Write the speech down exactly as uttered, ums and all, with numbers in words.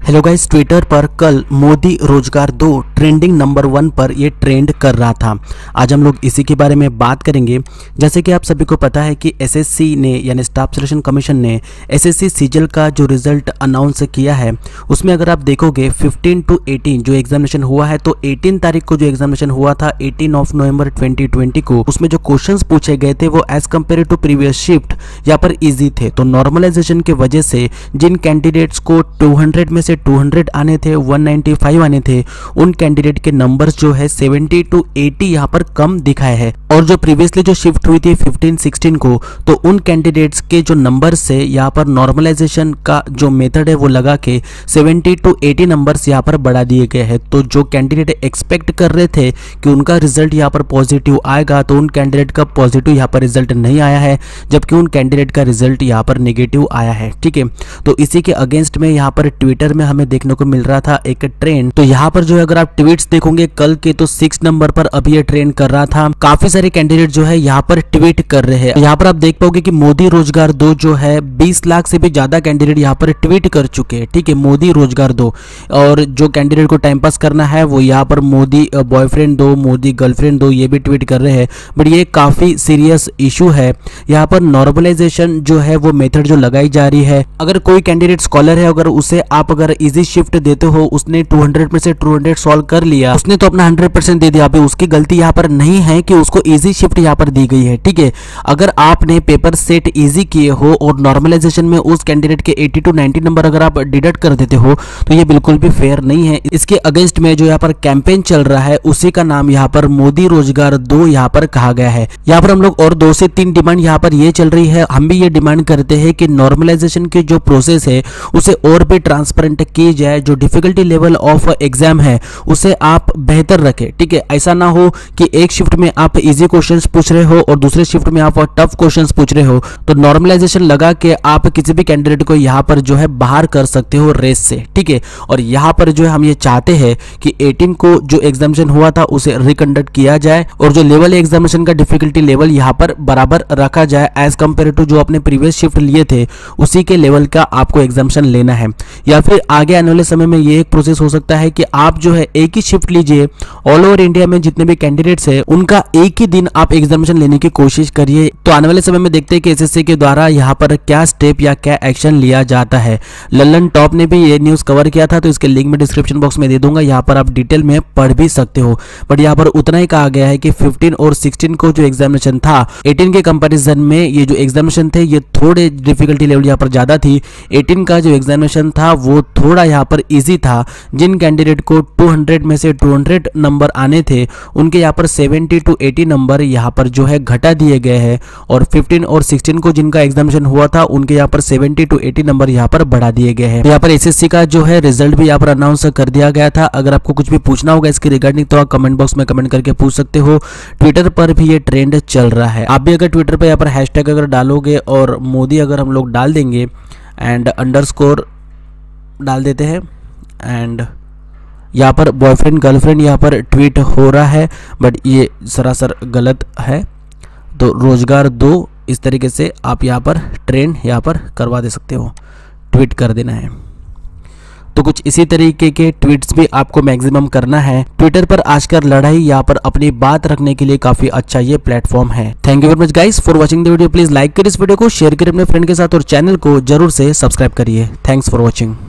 Hello guys, Twitter पर कल मोदी रोजगार दो ट्रेंडिंग नंबर वन पर ये ट्रेंड कर रहा था। आज हम लोग इसी के बारे में बात करेंगे। जैसे कि आप सभी को पता है कि एसएससी ने यानी स्टाफ सिलेक्शन कमीशन ने एसएससी सीजीएल का जो रिजल्ट अनाउंस किया है, उसमें अगर आप देखोगे पंद्रह टू अठारह जो एग्जामिनेशन हुआ है, तो अठारह तारीख को जो एग्जामिनेशन हुआ था अठारह ऑफ नवंबर ट्वेंटी ट्वेंटी को, उसमें जो क्वेश्चंस पूछे गए थे वो as compared to previous shift यहाँ पर इजी थे। तो नॉर्मलाइजेशन की वजह से जिन कैंडिडेट्स को दो सौ में से दो सौ आने थे, एक सौ पचानवे आने थे, उन कैंडिडेट के नंबर्स जो है सत्तर टू अस्सी यहाँ पर कम दिखाए हैं। और जो प्रीवियसली जो शिफ्ट हुई थी पंद्रह सोलह को, तो उन कैंडिडेट्स के जो नंबर्स से यहाँ पर नॉर्मलाइजेशन का जो मेथड है वो लगा के सत्तर टू अस्सी नंबर्स यहाँ पर बढ़ा दिए गए हैं। तो जो कैंडिडेट एक्सपेक्ट कर रहे थे कि उनका रिजल्ट यहाँ पर पॉजिटिव आएगा, तो उन कैंडिडेट का पॉजिटिव यहाँ पर रिजल्ट नहीं आया है, जबकि उन कैंडिडेट का रिजल्ट यहाँ पर नेगेटिव आया है। ठीक है, तो इसी के अगेंस्ट में यहाँ पर ट्विटर में हमें देखने को मिल रहा था एक ट्रेंड। तो यहाँ पर जो है अगर आप ट्वीट्स देखोगे कल के, तो सिक्स नंबर पर अभी ये ट्रेंड कर रहा था। काफी सारे कैंडिडेट जो है यहाँ पर ट्वीट कर रहे हैं। यहाँ पर आप देख पाओगे कि मोदी रोजगार दो जो है बीस लाख से भी ज्यादा कैंडिडेट यहाँ पर ट्वीट कर चुके हैं। ठीक है, मोदी रोजगार दो। और जो कैंडिडेट को टाइम पास करना है वो यहाँ पर मोदी बॉयफ्रेंड दो, मोदी गर्लफ्रेंड दो, ये भी ट्वीट कर रहे हैं। बट ये काफी सीरियस इशू है। यहाँ पर नॉर्मलाइजेशन जो है वो मेथड जो लगाई जा रही है, अगर कोई कैंडिडेट स्कॉलर है, अगर उसे आप अगर इजी शिफ्ट देते हो, उसने दो सौ में से दो सौ सॉल्व कर लिया, उसने तो अपना सौ परसेंट दे दिया। अभी उसकी गलती यहाँ पर नहीं है कि उसको इजी शिफ्ट यहाँ पर दी गई है। ठीक है, अगर आपने पेपर सेट इजी किए हो और नॉर्मलाइजेशन में उस कैंडिडेट के अस्सी टू नब्बे नंबर अगर आप डिडक्ट कर देते हो, तो ये बिल्कुल भी फेयर नहीं है। इसके अगेंस्ट में जो यहाँ पर कैंपेन चल रहा है, उसी का नाम यहाँ पर मोदी रोजगार दो यहाँ पर कहा गया है। यहाँ पर हम लोग और दो से तीन डिमांड यहाँ पर ये चल रही है। हम भी ये डिमांड करते हैं कि नॉर्मलाइजेशन की जो प्रोसेस है उसे और भी ट्रांसपेरेंट की जाए। जो डिफिकल्टी लेवल ऑफ एग्जाम है उसे आप बेहतर रखें। ठीक है, ऐसा ना हो कि एक शिफ्ट में आप इजी क्वेश्चंस पूछ रहे हो और दूसरे शिफ्ट में आप टफ क्वेश्चंस पूछ रहे हो। तो नॉर्मलाइजेशन लगा के आप किसी भी कैंडिडेट को यहाँ पर जो है बाहर कर सकते हो रेस से। ठीक है, और यहाँ पर जो है हम ये चाहते हैं कि अठारह को जो एग्जामिनेशन हुआ था उसे रिकंडक्ट किया जाए और जो लेवल एग्जामिनेशन का डिफिकल्टी लेवल यहाँ पर बराबर रखा जाए एज कम्पेयर टू जो अपने प्रीवियस शिफ्ट लिए थे उसी के लेवल का आपको एग्जामिनेशन लेना है। या फिर आगे आने वाले समय में ये एक प्रोसेस हो सकता है कि आप जो है एक ही शिफ्ट लीजिए, ऑल ओवर इंडिया में जितने भी कैंडिडेट्स हैं उनका एक ही दिन आप एग्जामिनेशन लेने की कोशिश करिए। तो आने वाले समय में देखते हैं कि एसएससी के द्वारा यहाँ पर क्या स्टेप या क्या एक्शन लिया जाता है। लल्लन टॉप ने भी ये न्यूज कवर किया था, तो इसके लिंक में डिस्क्रिप्शन बॉक्स में दे दूंगा, यहाँ पर आप डिटेल में पढ़ भी सकते हो। बट यहाँ पर उतना ही कहा गया है कि पंद्रह और सोलह को जो एग्जामिनेशन था, अठारह के कंपैरिजन में ये जो एग्जामिनेशन थे ये थोड़े डिफिकल्टी लेवल यहाँ पर ज्यादा थी। अठारह का जो एग्जामिनेशन था वो थोड़ा यहाँ पर इजी था। जिन कैंडिडेट को दो सौ में से दो सौ नंबर आने थे उनके यहाँ पर सत्तर टू अस्सी नंबर यहाँ पर जो है घटा दिए गए हैं, और पंद्रह और सोलह को जिनका एग्जामिनेशन हुआ था उनके यहाँ पर सत्तर टू अस्सी नंबर यहाँ पर बढ़ा दिए गए हैं। यहाँ पर एसएससी का जो है रिजल्ट भी यहाँ पर अनाउंस कर दिया गया था। अगर आपको कुछ भी पूछना होगा इसके रिगार्डिंग तो आप कमेंट बॉक्स में कमेंट करके पूछ सकते हो। ट्विटर पर भी ये ट्रेंड चल रहा है। आप भी अगर ट्विटर पर यहाँ पर हैशटैग अगर डालोगे और मोदी अगर हम लोग डाल देंगे एंड अंडरस्कोर डाल देते हैं एंड यहाँ पर बॉयफ्रेंड गर्लफ्रेंड यहाँ पर ट्वीट हो रहा है, बट ये सरासर गलत है। तो रोजगार दो इस तरीके से आप यहाँ पर ट्रेंड यहाँ पर करवा दे सकते हो, ट्वीट कर देना है। तो कुछ इसी तरीके के ट्वीट्स भी आपको मैक्सिमम करना है। ट्विटर पर आजकल लड़ाई यहाँ पर अपनी बात रखने के लिए काफी अच्छा ये प्लेटफॉर्म है। Thank you very much guys for watching the video. Please like करिए इस वीडियो को, शेयर करिए अपने फ्रेंड के साथ और चैनल को जरूर से सब्सक्राइब करिए। Thanks for watching.